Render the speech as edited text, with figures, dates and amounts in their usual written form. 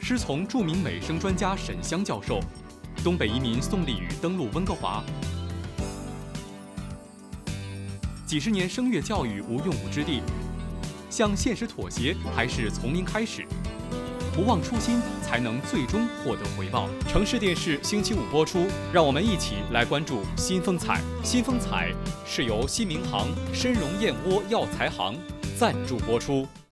师从著名美声专家沈湘教授，东北移民宋丽宇登陆温哥华。几十年声乐教育无用武之地，向现实妥协还是从零开始？不忘初心，才能最终获得回报。城市电视星期五播出，让我们一起来关注新风采。新风采是由新民行、参荣燕窝药材行赞助播出。